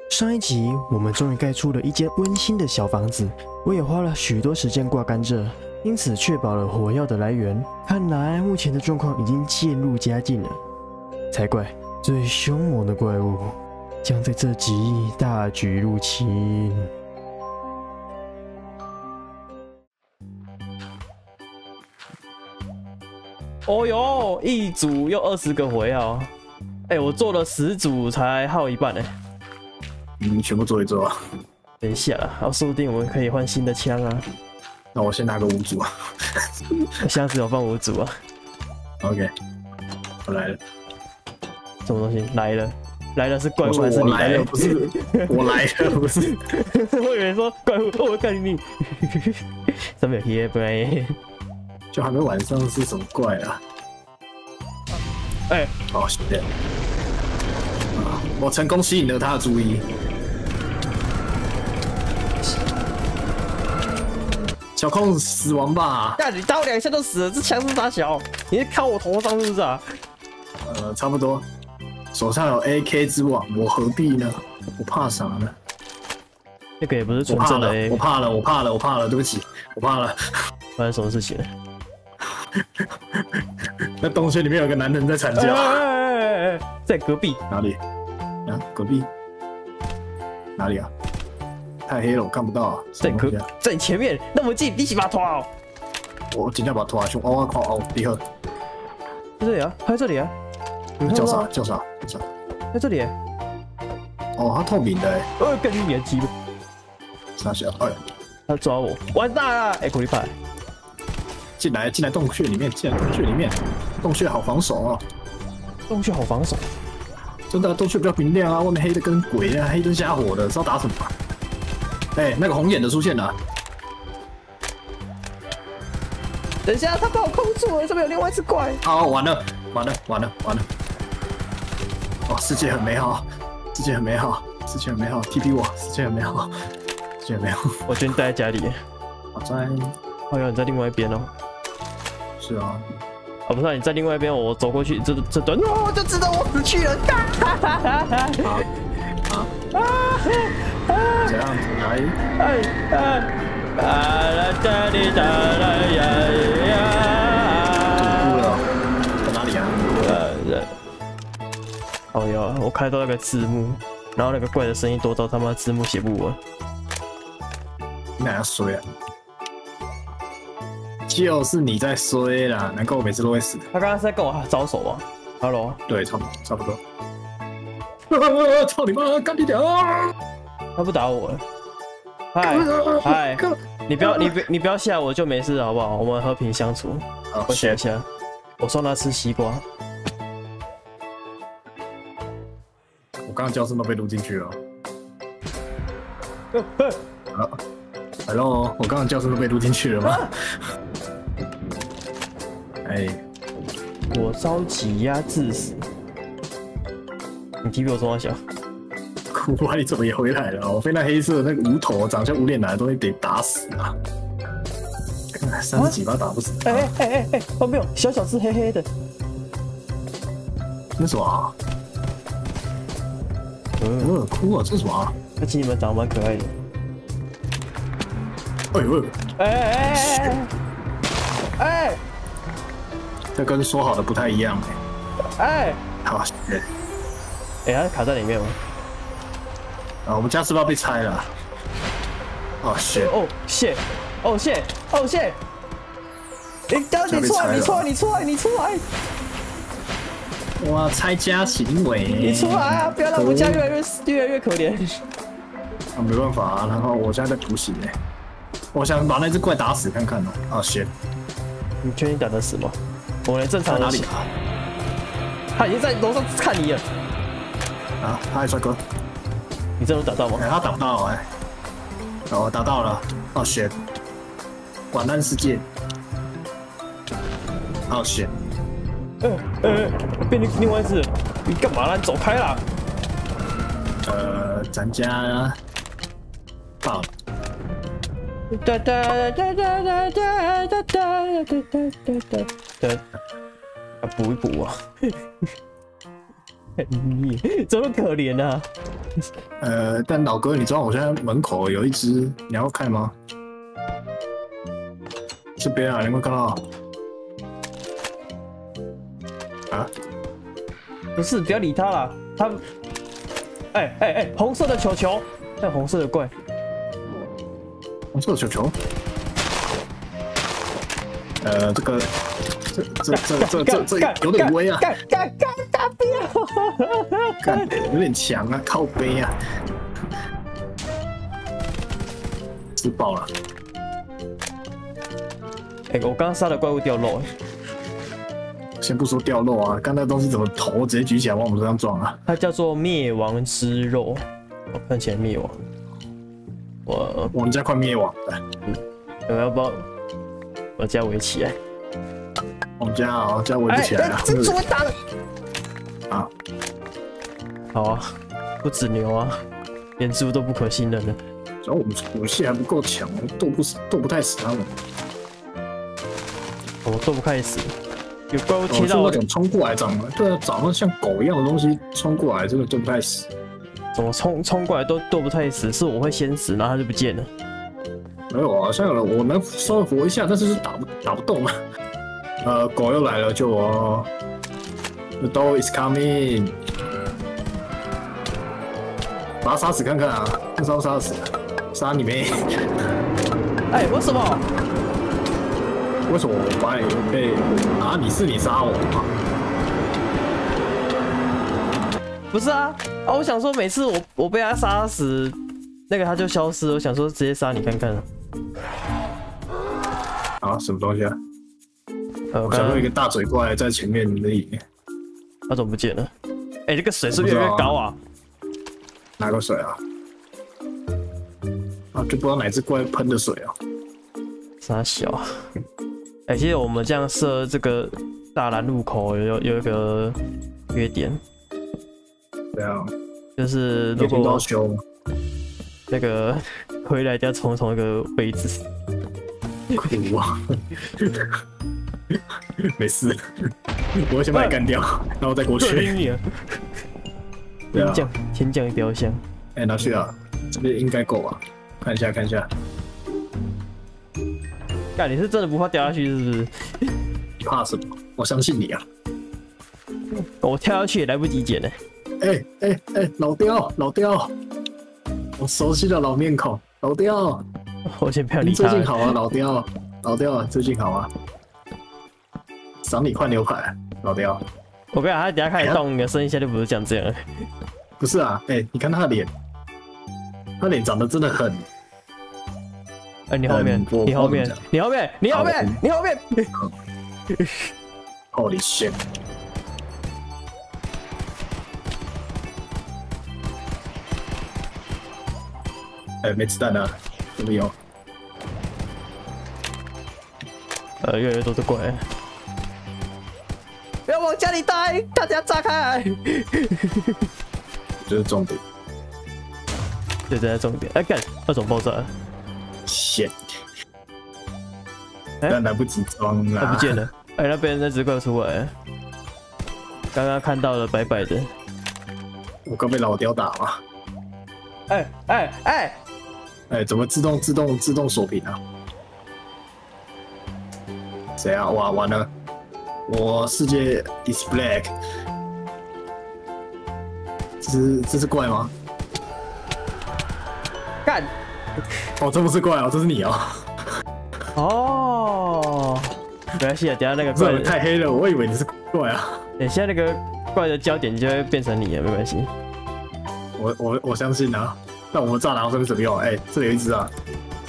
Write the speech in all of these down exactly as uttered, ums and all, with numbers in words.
上一集我们终于盖出了一间温馨的小房子，我也花了许多时间挂甘蔗，因此确保了火药的来源。看来目前的状况已经渐入佳境了。才怪，最凶猛的怪物将在这集大举入侵。 哦哟，一组又二十个火药，哎、欸，我做了十组才耗一半呢、欸。 你全部做一做啊！ 等一下啦，然后说不定我们可以换新的枪啊。 那我先拿个五组啊。 箱子有放五组啊。 OK， 我来了。 什么东西来了？来了是怪物还是我你来了？ 不是，我来了不是。 我以为说怪物，哦我干你！上面有贴不然。 就还没晚上是什么怪啊？ 哎、欸， 哦，是的。啊，我成功吸引了他的注意。小控死亡吧！ 呀，你打我两下就死了，这枪是啥小？你是靠我头上是不是啊？ 呃，差不多。手上有 A K 之王，我何必呢？我怕啥呢？ 那个也不是纯正的 A， 我怕了，我怕了，我怕了，对不起，我怕了。 发生什么事情了？ 那洞穴里面有个男人在惨叫。 哎哎哎哎，在隔壁。 哪里？啊，隔壁。哪里啊？太黑了，我看不到啊。 在隔，在前面，那么近，你起码拖哦。 我尽量把拖下去。哦，我靠，哦，厉害。 在这里啊，在这里啊。 叫啥？叫啥？叫啥？ 在这里。 哦，他透明的哎。 呃，根据年纪。 傻小，哎。 他抓我，完蛋了！哎，苦力派。 进来，进来洞穴里面，进来洞穴里面，洞穴好防守哦。 洞穴好防守， 真的，洞穴比较明亮啊，外面黑的跟鬼啊，黑灯瞎火的，知道打什么？哎、欸，那个红眼的出现了。 等一下，他把我控住了，这边有另外一只怪。 啊，完了，完了，完了，完了！哦，世界很美好，世界很美好，世界很美好 ，T P 我，世界很美好，世界很美好。 我觉得你待在家里。 我在。 好像你在另外一边哦。 是啊。 啊，不是、啊，你在另外一边，我走过去，这这段，哦，我就知道我死去了。 啊啊！这样子来。 哎哎啊啦哒哩哒啦呀呀！ 堵住了，在哪里啊？ 呃，哦哟，我看到那个字幕，然后那个怪的声音多到他妈字幕写不完。 你哪要衰啊？就是你在衰啦，难怪我每次都会死。 他刚刚是在跟我招手吗 ？Hello。 对，差不多，差不多。啊！操你妈，干你娘！ 他不打我了。嗨嗨，你不要你不你不要吓我就没事好不好？我们和平相处。 好， 我想一下，我送他吃西瓜。 我刚刚叫声都被录进去了。啊 ，Hello， 我刚刚叫声都被录进去了吗？哎， 我着急呀，致死！你踢比我中小。 苦瓜，你怎么也回来了？我被那黑色的那个无头、长相无脸男的东西给打死啊！三十几把打不死。 哎哎哎哎，旁边有小小只黑黑的。 那什么啊？嗯，哭啊！这是什么啊？ 而且你们长得蛮可爱的。 哎呦！ 哎哎哎哎！哎， 这跟说好的不太一样哎。哎， 好，哎， 哎，它卡在里面吗？ 啊，我们家是不是要被拆了？哦，shit！ 哦，shit！哦，shit！哦，shit！你刚你出来，你出来，你出来，你出来！ 哇，拆家行为！ 你出来啊！不要让我们家越来越越来越可怜。 啊，没办法啊，然后我现在在补血，我想把那只怪打死看看哦。啊，shit！ 你确定打得死吗？我连正常哪里啊？ 他已经在楼上看你了。 啊，嗨，帅哥！ 你真的打到吗？ 哎，他打不到哎。哦，打到了。哦，shit！晚安世界。哦，shit！ 呃呃，变另另外一只，你干嘛啦？你走开啦！ 呃，咱家爆了。 哒哒哒哒哒哒哒哒哒哒哒哒。啊，补一补啊！ 你怎么可怜啊？ 呃，但老哥，你知道我现在门口有一只，你要看吗？这边啊，你有没有看到？啊？ 不是，不要理他啦。他，哎哎哎，红色的球球，那红色的怪， 红色的球球。呃，这个，这这这这这这有点威啊！ 干干干干不要！ 干，有点强啊，靠背啊，吃爆了！ 哎，我刚刚杀的怪物掉肉， 先不说掉肉啊，刚那东西怎么头直接举起来往我们身上撞啊？ 它叫做灭亡之肉，我看起来灭亡。我我们家快灭亡了。 嗯，我要不要我家围起来？ 我们家啊，家围不起来啊！ 这猪打了啊！ 好啊，不止牛啊，连猪都不可信任了。 主要我们武器还不够强，斗不死，斗不太死他们。 我斗不开死，有怪物贴到那种冲过来长得，对啊，长得像狗一样的东西冲过来，真的斗不太死。 怎么冲冲过来都斗不太死，是我会先死，然后它就不见了。 没有啊，像有人我能稍微活一下，但是是打不打不动啊。呃，狗又来了，救我哦 ！The dog is coming， 把他杀死看看啊！看杀不杀死？杀你妹！ 哎，为什么？ 为什么我把你被啊？你是你杀我吗？ 不是啊啊！我想说，每次我我被他杀死，那个他就消失。我想说，直接杀你看看。 啊，什么东西啊？ 呃， 我想说一个大嘴怪在前面而已。 他怎么不见了？哎、欸，这个水是越来越高啊！ 哪个水啊？啊，就不知道哪只怪喷的水啊。 傻小。哎、欸，其实我们这样设这个大拦入口有有一个缺点。 对啊。 就是如果要修那个回来一定要从同一个位置。 苦啊！没事，我会先把你干掉，然后再过去。 你啊！天降天降雕像。 哎、欸，拿去啊！这边应该够啊，看一下看一下。 干，你是真的不怕掉下去是不是？ 你怕什么？我相信你啊！ 我跳下去也来不及捡呢。 哎哎哎，老刁老刁，我熟悉的老面孔，老刁。 我先不要理他。 最近好啊，老刁，老刁，最近好啊。赏你块牛排，老刁。 我跟你讲，他等下开始动，你的声音现在就不是讲这样。 不是啊，哎、欸，你看他的脸，他脸长得真的很…… 哎、欸，你后面，你后面，你后面，你后面，你后面。 Holy shit！ 哎、欸，没子弹了，这里有。 呃，越来越多的怪。不要往家里带，大家炸开！ 这是重点。 对，这是重点。哎、欸，干，那种爆炸。 shit！ 但、欸、来不及装了。 它不见了。哎、欸，那边那只怪出来。刚刚看到了，白白的。 我刚被老刁打了。 哎哎哎！ 哎，怎么自动自动自动锁屏啊？谁啊？哇，完了！我世界 is black。这是这是怪吗？ 干！ 哦，这不是怪哦，这是你哦。 哦，没关系啊，等下那个怪太黑了，我以为你是怪啊。 等下那个怪的焦点就会变成你了，没关系。 我我我相信啊。但我们栅栏这边怎么用？哎、欸，这里有一只啊，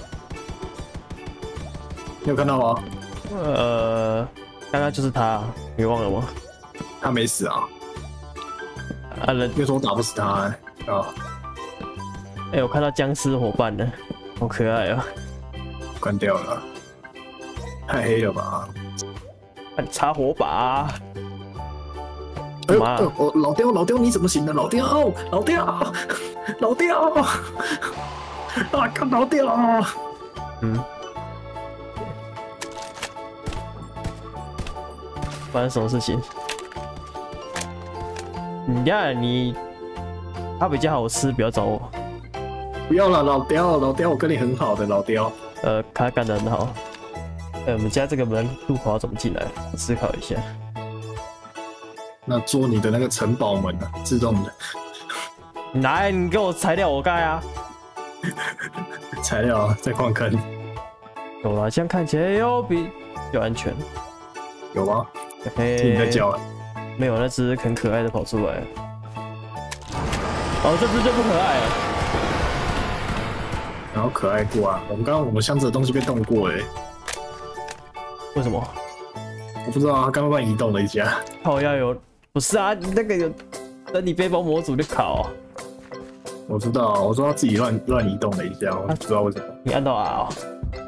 你有看到吗？ 呃，刚刚就是他，你忘了吗？ 他没死啊。 啊人， 因为说我打不死他啊、欸。哎、 欸，我看到僵尸伙伴了，好可爱啊、 喔！关掉了，太黑了吧？ 帮你插火把。 哎呦，哎呦，老刁，老刁，你怎么行的？老刁，老刁，老刁，啊，看老刁！ 嗯。发生什么事情？ 你看你，它比较好吃，不要找我。 不要了，老刁，老刁，我跟你很好的老刁。 呃，他干得很好。哎、我们家这个门入口要怎么进来？我思考一下。 那做你的那个城堡门啊，自动的。 来，你给我材料，我盖啊。 材料啊，在矿坑。 有了，这样看起来有比较安全。 有吗？ 嘿， 听你在叫啊？ 没有，那只很可爱的跑出来。哦，这只就不可爱了。 然后可爱过啊！我们刚刚我们箱子的东西被动过哎、欸， 为什么？ 我不知道啊，刚刚乱移动了一下。 靠要有，不是啊，那个有等你背包模组就考、啊。 我知道，我说他自己乱乱移动了一下，我不知道为什么。 你按到 R 哦。